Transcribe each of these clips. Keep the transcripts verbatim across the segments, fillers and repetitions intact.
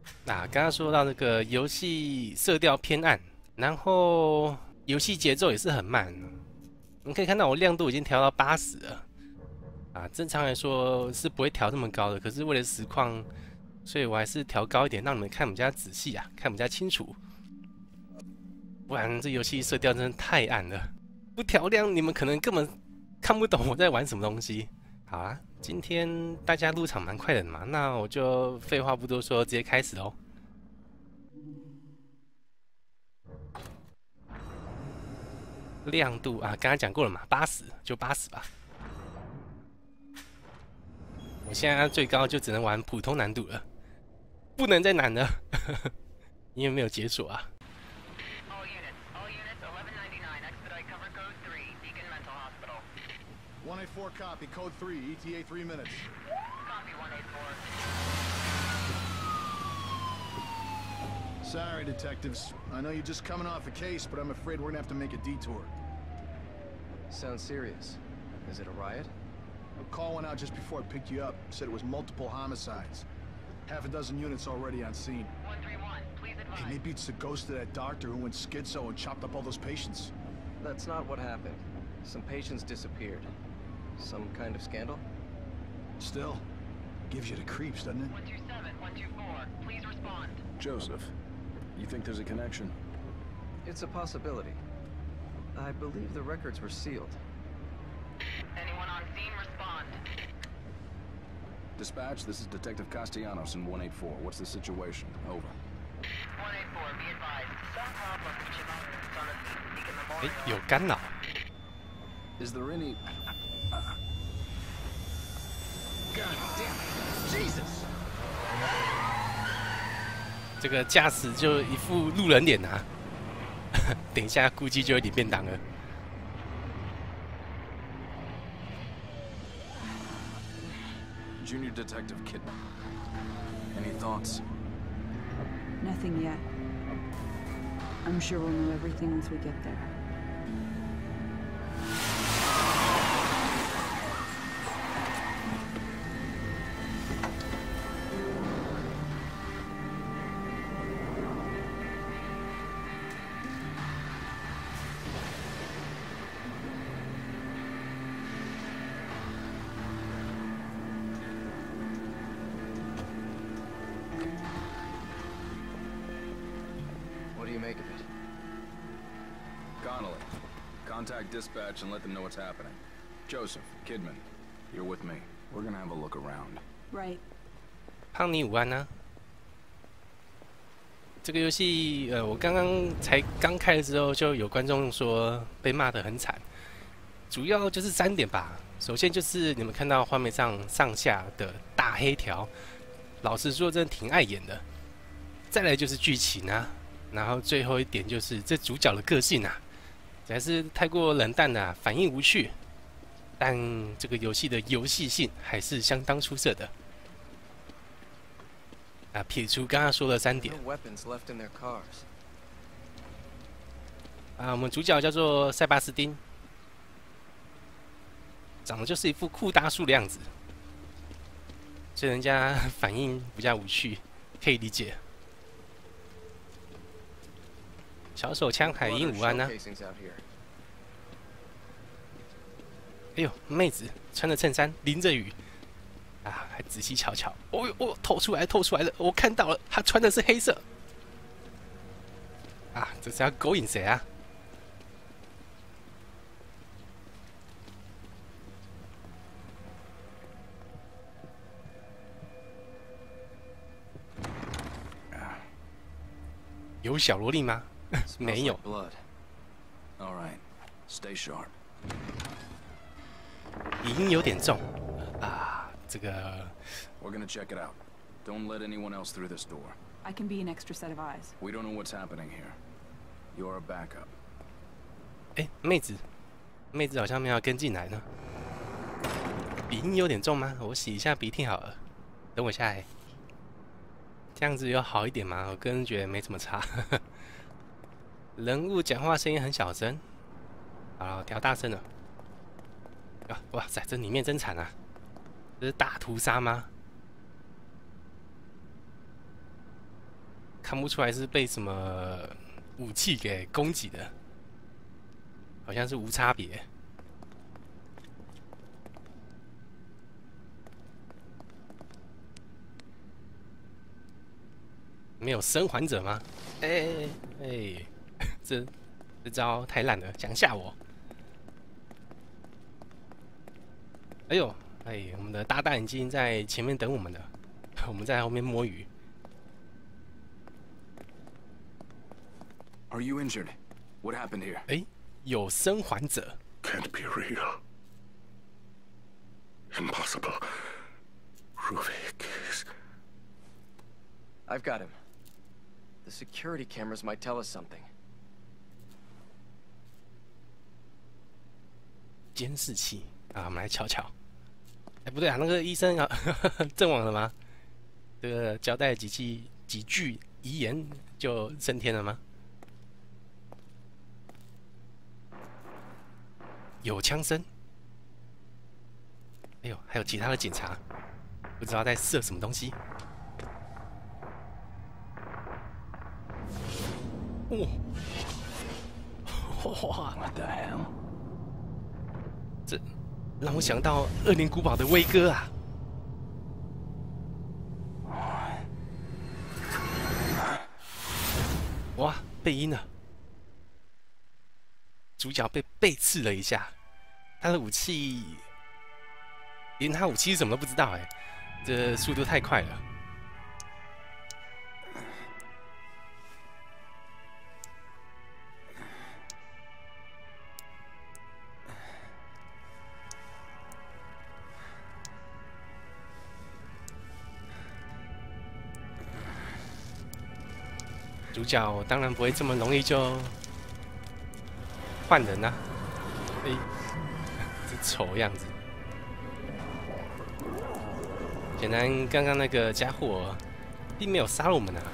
那刚刚说到那个游戏色调偏暗，然后游戏节奏也是很慢。你可以看到我亮度已经调到八十了啊，正常来说是不会调这么高的，可是为了实况，所以我还是调高一点，让你们看我们家仔细啊，看我们家清楚。不然这游戏色调真的太暗了，不调亮你们可能根本看不懂我在玩什么东西。好啊，今天大家入场蛮快的嘛，那我就废话不多说，直接开始喽。亮度啊，刚刚讲过了嘛，八十就八十吧。我现在最高就只能玩普通难度了，不能再难了，因为没有解锁啊。 one eighty-four copy, code three, E T A three minutes. Copy one eighty-four. Sorry, detectives. I know you're just coming off a case, but I'm afraid we're gonna have to make a detour. Sounds serious. Is it a riot? A call went out just before I picked you up. Said it was multiple homicides. Half a dozen units already on scene. one three one, please advise. Hey, maybe it's the ghost of that doctor who went schizo and chopped up all those patients. That's not what happened. Some patients disappeared. Some kind of scandal? Still, gives you the creeps, doesn't it? one two seven, one two four, please respond. Joseph, you think there's a connection? It's a possibility. I believe the records were sealed. Anyone on scene, respond. Dispatch, this is Detective Castellanos in one eighty-four. What's the situation? Over. one eighty-four, be advised. Some problem reaching motorists on the scene of Beacon 哎， Memorial. 有干扰。 Is there any... God damn it! Jesus! 这个驾驶就一副路人脸啊，等一下估计就有点变档了。 Junior Detective Kidman. Any thoughts? Nothing yet. I'm sure we'll know everything once we get there. What do you make of it? Connolly, contact dispatch and let them know what's happening. Joseph, Kidman, you're with me. We're gonna have a look around. Right. 胖尼午安啊！这个游戏，呃，我刚刚才刚开的时候，就有观众说被骂得很惨，主要就是三点吧。首先就是你们看到画面上上下的大黑条，老实说，真的挺碍眼的。再来就是剧情啊，然后最后一点就是这主角的个性啊，实在是太过冷淡了、啊，反应无趣。但这个游戏的游戏性还是相当出色的。 啊，撇除刚刚说的三点 No weapons left in their cars. 啊，我们主角叫做塞巴斯汀，长得就是一副酷大叔的样子，所以人家反应比较无趣，可以理解。小手枪海鹰午安呢、啊？ Casings out here. 哎呦，妹子穿着衬衫，淋着雨。 啊，还仔细瞧瞧，哦呦哦，透出来，透出来了，我看到了，他穿的是黑色。啊，这是要勾引谁啊？有小萝莉吗？没有。 Blood. All right, stay sharp. 语音有点重啊。 这个 We're gonna check it out. Don't let anyone else through this door. I can be an extra set of eyes. We don't know what's happening here. You're a backup. 哎，妹子，妹子好像没有跟进来呢。鼻音有点重吗？我洗一下鼻涕好了。等我下来，这样子有好一点吗？我个人觉得没怎么差。人物讲话声音很小声，好，调大声了。啊，哇塞，这里面真惨啊！ 这是大屠杀吗？ 看不出来是被什么武器给攻击的，好像是无差别。没有生还者吗？哎哎哎，这这招太烂了，想吓我！哎呦，哎，我们的搭档已经在前面等我们了，我们在后面摸鱼。 Are you injured? What happened here? 哎，有生还者。 Can't be real. Impossible. Ruvik is... I've got him. The security cameras might tell us something. 监视器啊，我们来瞧瞧。哎，不对啊，那个医生啊，阵亡了吗？这个交代几句几句遗言就升天了吗？ 有枪声，哎呦，还有其他的警察，不知道在射什么东西。哇、哦，哇 What the hell? 这让我想到《恶灵古堡》的威哥啊！哇，背阴了。 主角被背刺了一下，他的武器，连他武器是什么都不知道哎，这速度太快了。主角当然不会这么容易就 换人啊！哎，这丑样子。显然，刚刚那个家伙并没有杀了我们啊。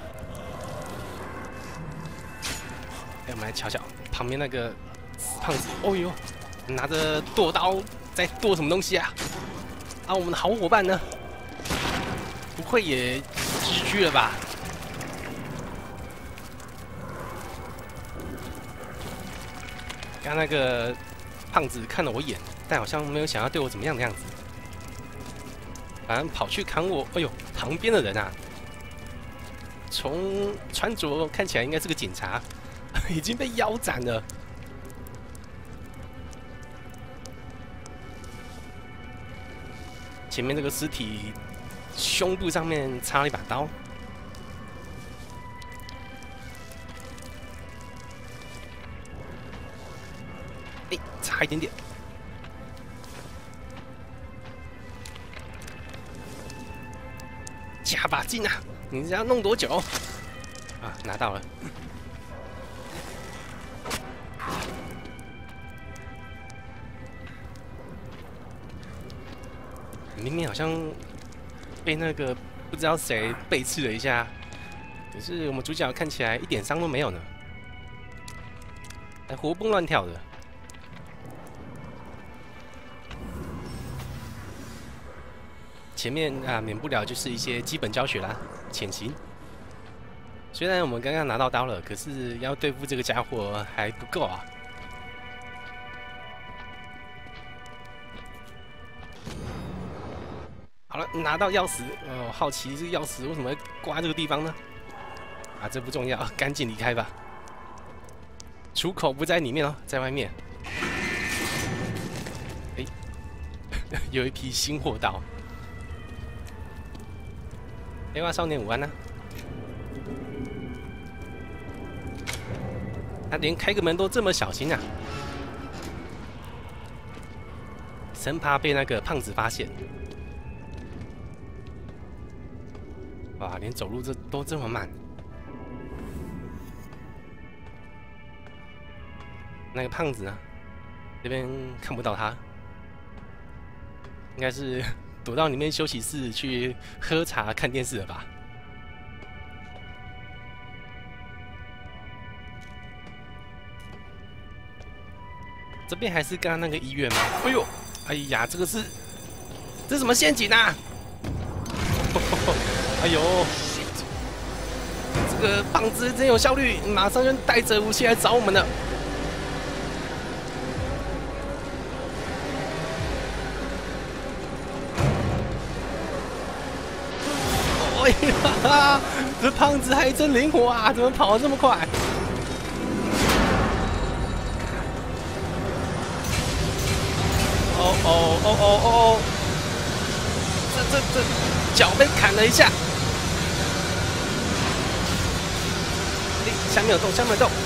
哎，我们来瞧瞧旁边那个死胖子。哦呦，拿着剁刀在剁什么东西啊？啊，我们的好伙伴呢？不会也 G G 了吧？ 刚那个胖子看了我一眼，但好像没有想要对我怎么样的样子，反正跑去砍我。哎呦，旁边的人啊，从穿着看起来应该是个警察，已经被腰斩了。前面这个尸体胸部上面插了一把刀。 哎，差一点点，加把劲啊！你这要弄多久？啊，拿到了。明明好像被那个不知道谁背刺了一下，可是我们主角看起来一点伤都没有呢，还活蹦乱跳的。 前面啊，免不了就是一些基本教学啦，潜行。虽然我们刚刚拿到刀了，可是要对付这个家伙还不够啊。好了，拿到钥匙，哦，好奇这个钥匙为什么会挂这个地方呢？啊，这不重要，赶紧离开吧。出口不在里面哦，在外面。哎，有一批新货到。 黑蛙少年午安呢、啊？他连开个门都这么小心啊，生怕被那个胖子发现。哇，连走路这都这么慢。那个胖子呢？这边看不到他，应该是 躲到里面休息室去喝茶看电视了吧？这边还是刚刚那个医院吗？哎呦，哎呀，这个是这是什么陷阱啊？哎呦， 这个棒子真有效率，马上就带着武器来找我们了。哎呀，这胖子还真灵活啊！怎么跑得这么快？哦哦哦哦哦！这这这脚被砍了一下。哎，下面有洞，下面有洞。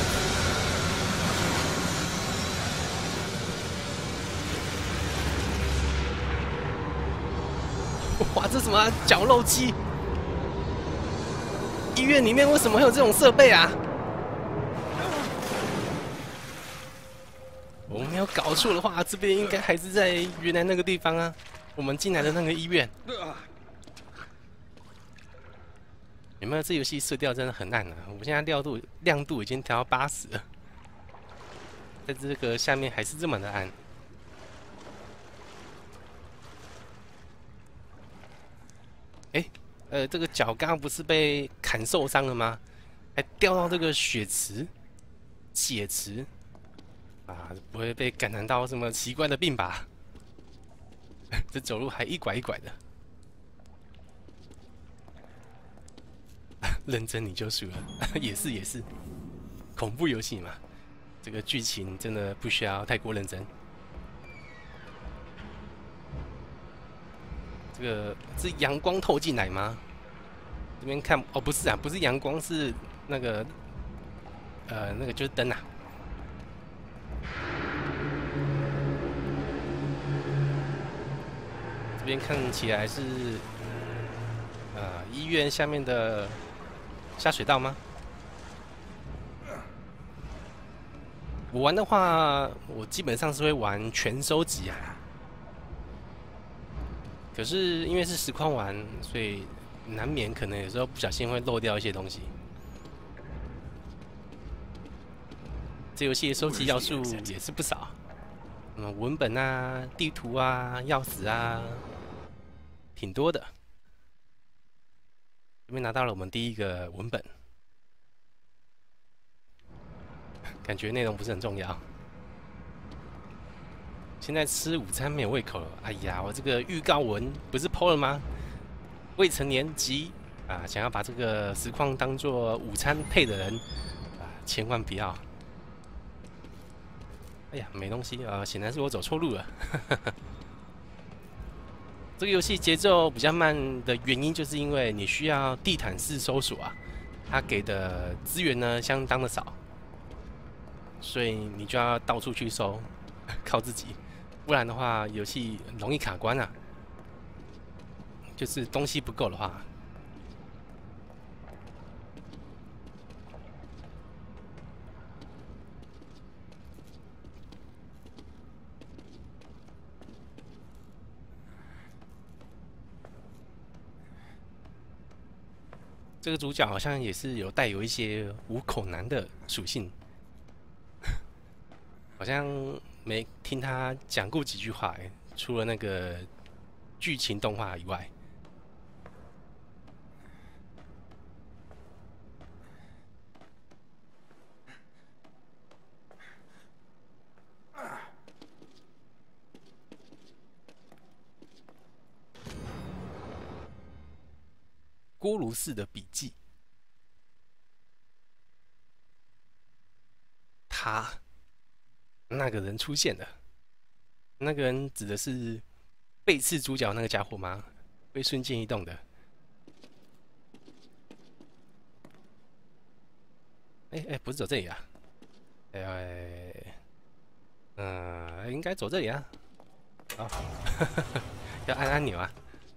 哇，这什么、啊、绞肉机？医院里面为什么会有这种设备啊？我没有搞错的话，这边应该还是在原来那个地方啊，我们进来的那个医院。有没有？这游戏色调真的很暗啊！我现在亮度亮度已经调到八十了，在这个下面还是这么的暗。哎，呃，这个脚刚刚不是被砍受伤了吗？还掉到这个血池、血池。啊，不会被感染到什么奇怪的病吧？这走路还一拐一拐的，认真你就输了，也是也是，恐怖游戏嘛，这个剧情真的不需要太过认真。这个是阳光透进来吗？这边看哦，不是啊，不是阳光，是那个呃，那个就是灯啊。这边看起来是呃医院下面的下水道吗？我玩的话，我基本上是会玩全收集啊。可是因为是实况玩，所以难免可能有时候不小心会漏掉一些东西。这游戏的收集要素也是不少，嗯，文本啊、地图啊、钥匙啊。挺多的，这边拿到了我们第一个文本，感觉内容不是很重要。现在吃午餐没有胃口了，哎呀，我这个预告文不是 po 了吗？未成年及啊，想要把这个实况当做午餐配的人啊，千万不要。哎呀，没东西啊，显然是我走错路了。这个游戏节奏比较慢的原因，就是因为你需要地毯式搜索啊，它给的资源呢相当的少，所以你就要到处去搜，靠自己，不然的话游戏容易卡关啊。就是东西不够的话。这个主角好像也是有带有一些五口男的属性，好像没听他讲过几句话哎，除了那个剧情动画以外。锅炉式的笔记，他那个人出现了。那个人指的是背刺主角那个家伙吗？会瞬间移动的。哎、欸、哎、欸，不是走这里啊？哎、欸，嗯、呃，应该走这里啊。好，要按按钮啊。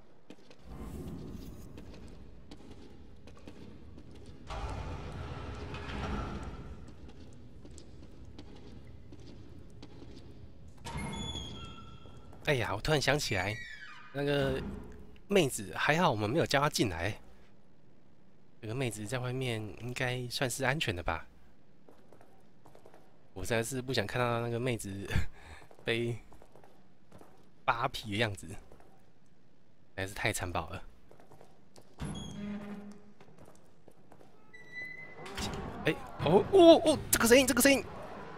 哎呀，我突然想起来，那个妹子还好我们没有叫她进来。这个妹子在外面应该算是安全的吧？我实在是不想看到那个妹子被扒皮的样子，实在是太残暴了。 哦哦哦，这个声音，这个声音，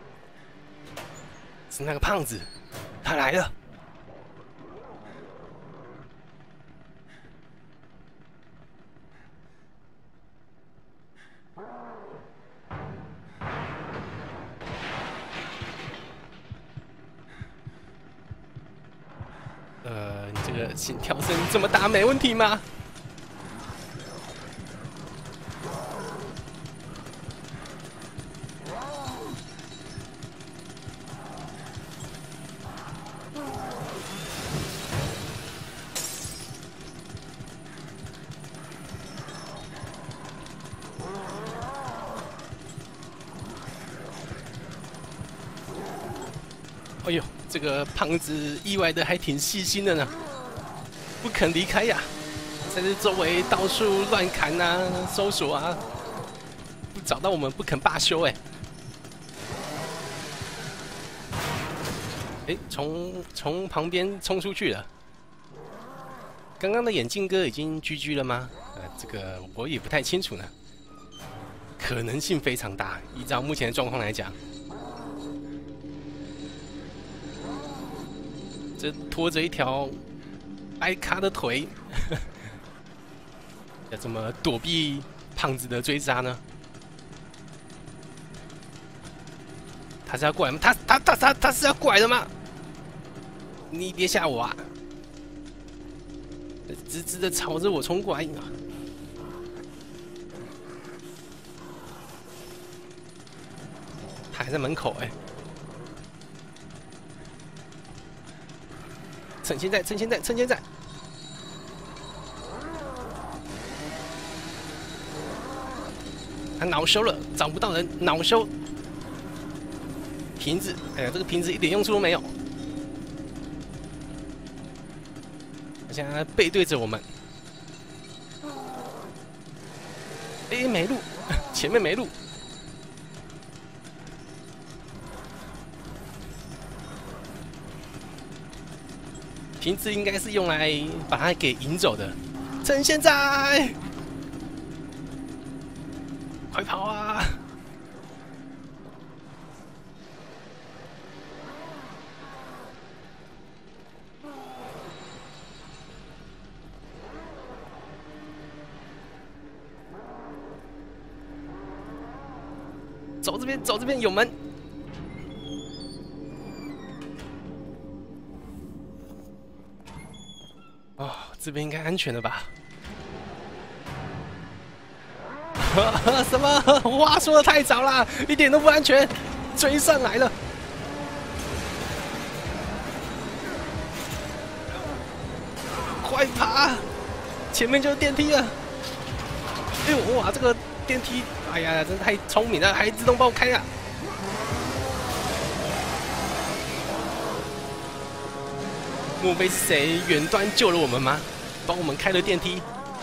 是那个胖子，他来了。呃，你这个心跳声这么大，没问题吗？哎呦，这个胖子意外的还挺细心的呢，不肯离开呀，在这周围到处乱砍啊、搜索啊，不找到我们不肯罢休哎。哎，从从旁边冲出去了。刚刚的眼镜哥已经居居了吗？呃，这个我也不太清楚呢，可能性非常大，依照目前的状况来讲。这拖着一条白咖的腿，要怎么躲避胖子的追杀呢？他是要过来吗？他他他他他是要过来的吗？你别吓我啊！直直的朝着我冲过来！他还在门口哎、欸。趁现在，趁现在，趁现在！他恼羞了，找不到人，恼羞。瓶子，哎呀，这个瓶子一点用处都没有。他现在背对着我们。哎、欸，没路，前面没路。瓶子应该是用来把它给引走的，趁现在，快跑啊！走这边，走这边有门。哦，这边应该安全了吧？什么话说的太早了，一点都不安全，追上来了！快爬！前面就是电梯了！哎呦哇，这个电梯，哎呀，真太聪明了，还自动帮我开啊！莫非是谁远端救了我们吗？帮我们开了电梯。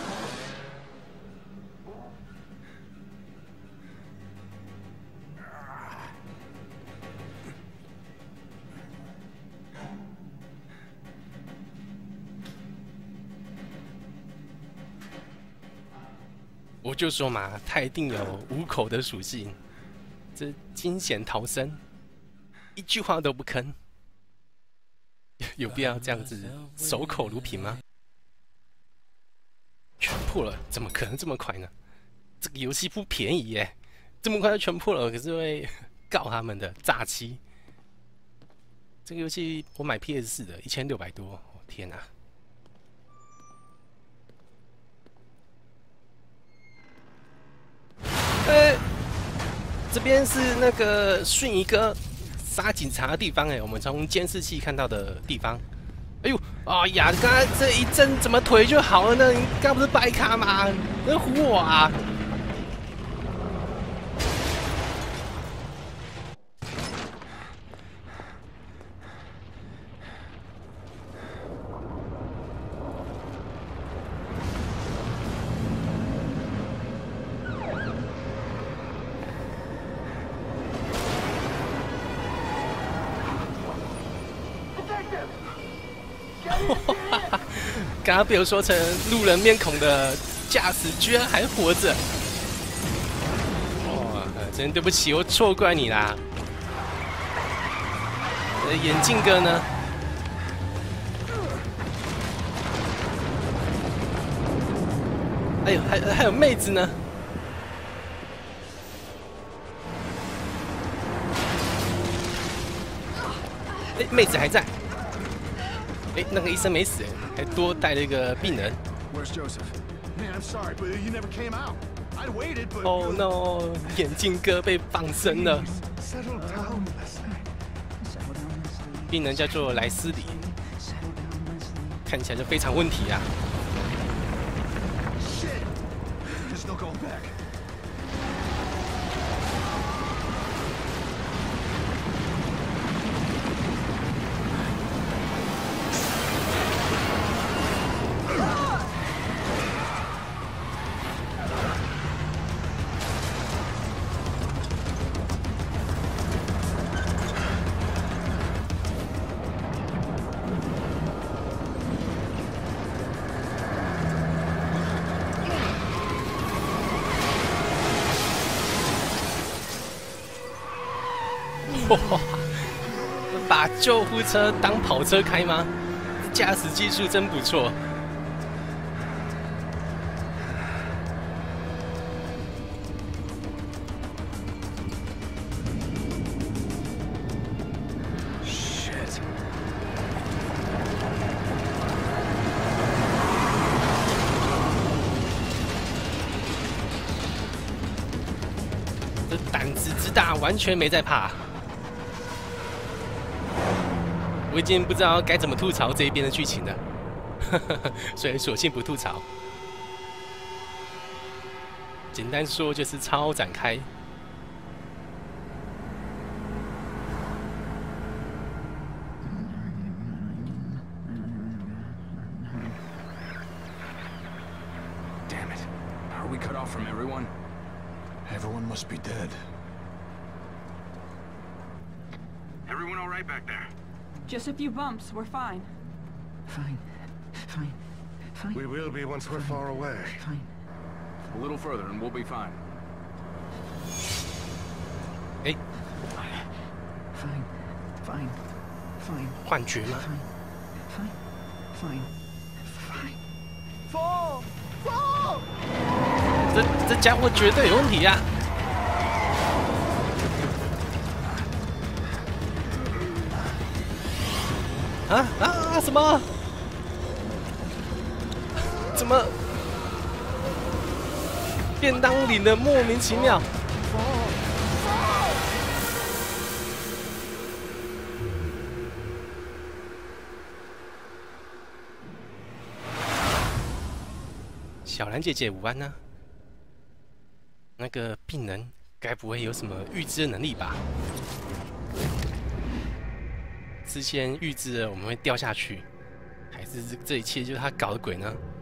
我就说嘛，他一定有五口的属性，这惊险逃生，一句话都不吭。有必要这样子守口如瓶吗？全破了，怎么可能这么快呢？这个游戏不便宜耶，这么快就全破了，可是会告他们的诈欺。这个游戏我买 P S 四 的，一千六百多，哦、天哪、啊！呃，这边是那个迅一哥杀警察的地方哎，我们从监视器看到的地方。哎呦，哎呀，刚才这一震怎么腿就好了呢？你刚不是白卡吗？你在唬我啊！刚刚被我说成路人面孔的驾驶居然还活着，哇， 真对不起，我错怪你啦。呃，眼镜哥呢？哎呦，还还有妹子呢。哎，妹子还在。哎，那个医生没死，还多带了一个病人。 Where's Joseph? Man, I'm sorry, but you never came out. I'd waited, but. Oh no！ 眼镜哥被放生了。 Settle down, Leslie. 病人叫做莱斯里，看起来就非常问题啊。 Shit! There's no going back. 哇！把救护车当跑车开吗？驾驶技术真不错。 Shit. 这胆子之大，完全没在怕。 我已经不知道该怎么吐槽这一边的剧情了，所以索性不吐槽。简单说就是超展开。 Damn it. Are we cut off from everyone? Everyone must be dead. Everyone all right back there? Just a few bumps. We're fine. Fine. Fine. Fine. We will be once we're far away. Fine. A little further and we'll be fine. 哎， Fine. Fine. Fine. 幻觉吗？ Fine. Fine. Fine. Fall! Fall! 这这家伙绝对有问题呀、啊！啊啊！什么？怎么？便当领的莫名其妙。小兰姐姐午安呢、啊？那个病人该不会有什么预知的能力吧？之前预知了我们会掉下去，还是这这一切就是他搞的鬼呢？